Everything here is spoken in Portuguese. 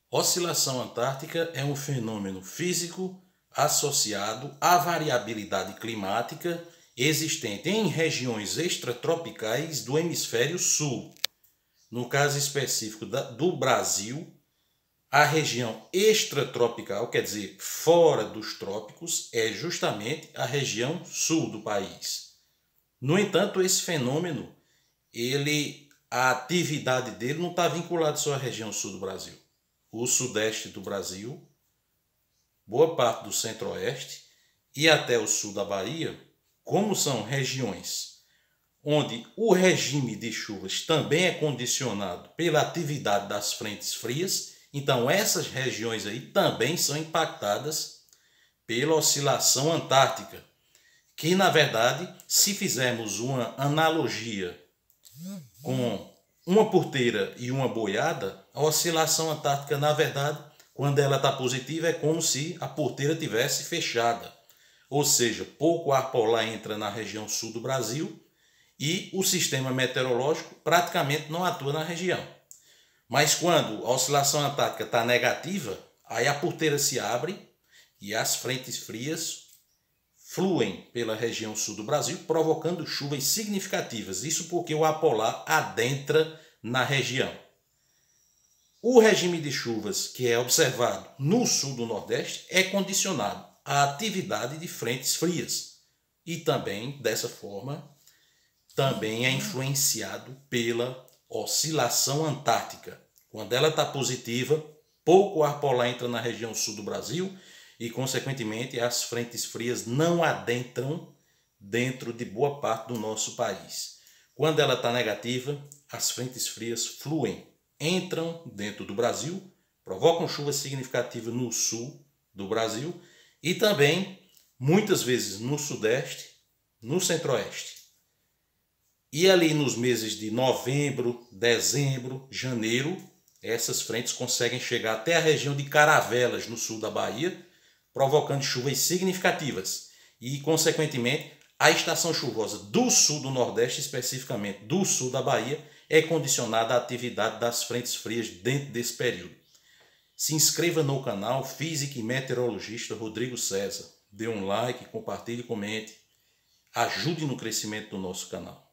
Oscilação antártica é um fenômeno físico associado à variabilidade climática existente em regiões extratropicais do hemisfério sul. No caso específico do Brasil, a região extratropical, quer dizer, fora dos trópicos, é justamente a região sul do país. No entanto, esse fenômeno, a atividade dele não está vinculada só à região sul do Brasil. O sudeste do Brasil, boa parte do centro-oeste e até o sul da Bahia, como são regiões onde o regime de chuvas também é condicionado pela atividade das frentes frias, então essas regiões aí também são impactadas pela oscilação antártica, que na verdade, se fizermos uma analogia com uma porteira e uma boiada, a oscilação antártica, na verdade, quando ela está positiva, é como se a porteira tivesse fechada. Ou seja, pouco ar polar entra na região sul do Brasil e o sistema meteorológico praticamente não atua na região. Mas quando a oscilação antártica está negativa, aí a porteira se abre e as frentes frias fluem pela região sul do Brasil, provocando chuvas significativas. Isso porque o ar polar adentra na região. O regime de chuvas que é observado no sul do Nordeste é condicionado à atividade de frentes frias. E também, dessa forma, também é influenciado pela oscilação antártica. Quando ela está positiva, pouco ar polar entra na região sul do Brasil e, consequentemente, as frentes frias não adentram dentro de boa parte do nosso país. Quando ela está negativa, as frentes frias fluem, entram dentro do Brasil, provocam chuvas significativas no sul do Brasil e também, muitas vezes, no sudeste, no centro-oeste. E ali nos meses de novembro, dezembro, janeiro, essas frentes conseguem chegar até a região de Caravelas, no sul da Bahia, provocando chuvas significativas. E, consequentemente, a estação chuvosa do sul do Nordeste, especificamente do sul da Bahia, é condicionada à atividade das frentes frias dentro desse período. Se inscreva no canal Físico e Meteorologista Rodrigo César. Dê um like, compartilhe e comente. Ajude no crescimento do nosso canal.